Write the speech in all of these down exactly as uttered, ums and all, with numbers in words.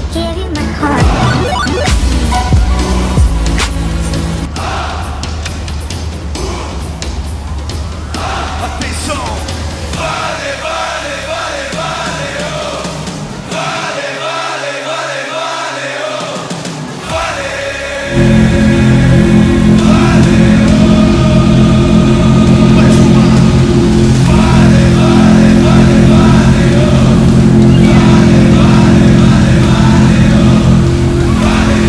give you my heart. Atenção! Vale, vale, vale, vale, oh. Vale, vale, vale, vale, oh. Vale, vale, oh. Mais uma. Vale, vale, vale, vale, oh. Vale, vale, vale, vale, oh. Vale,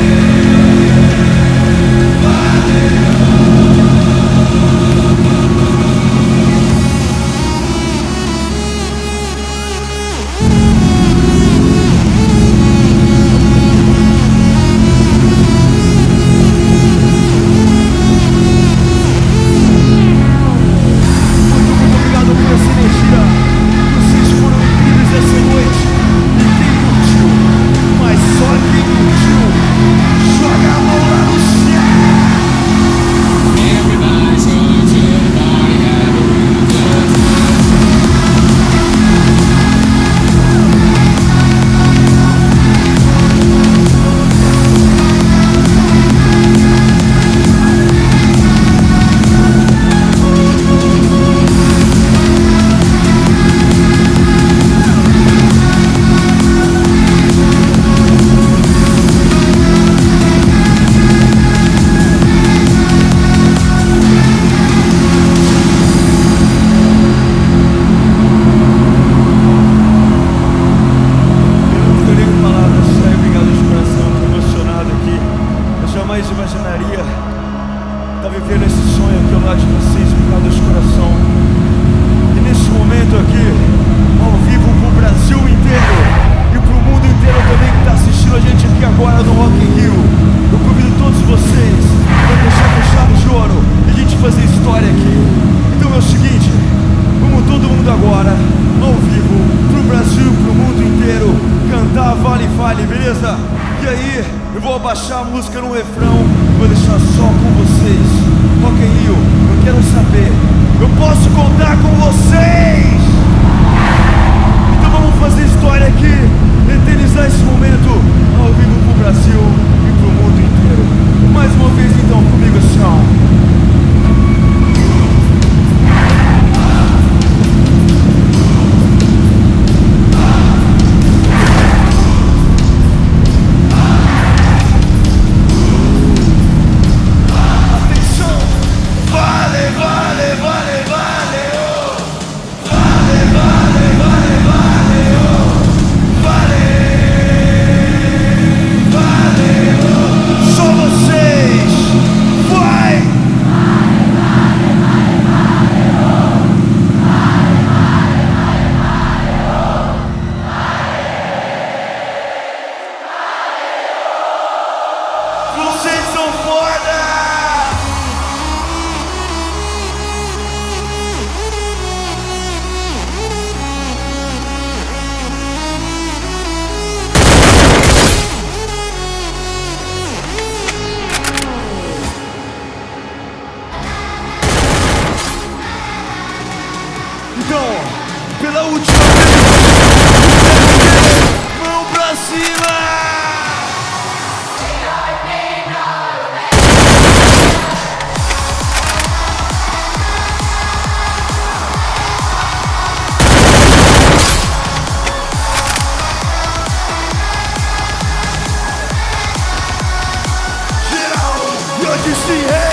vale, jamais imaginaria estar vivendo esse sonho aqui ao lado de vocês, obrigado de coração. E nesse momento aqui, ao vivo pro Brasil inteiro e pro mundo inteiro também que está assistindo a gente aqui agora no Rock in Rio, eu convido todos vocês para deixar com chave de ouro e a gente fazer história aqui. Então é o seguinte, vamos todo mundo agora, ao vivo, pro Brasil e pro mundo inteiro, cantar Vale, Vale, beleza? E aí, eu vou abaixar a música no refrão, vou deixar só com vocês. Rock in Rio, eu quero saber, eu posso contar com vocês? Então vamos fazer história aqui, eternizar esse momento ao vivo pro Brasil e pro mundo inteiro. Mais uma vez então, comigo assim, ó. Vocês são foda! Então, pela última vez, mão pra cima! Eu disse hey!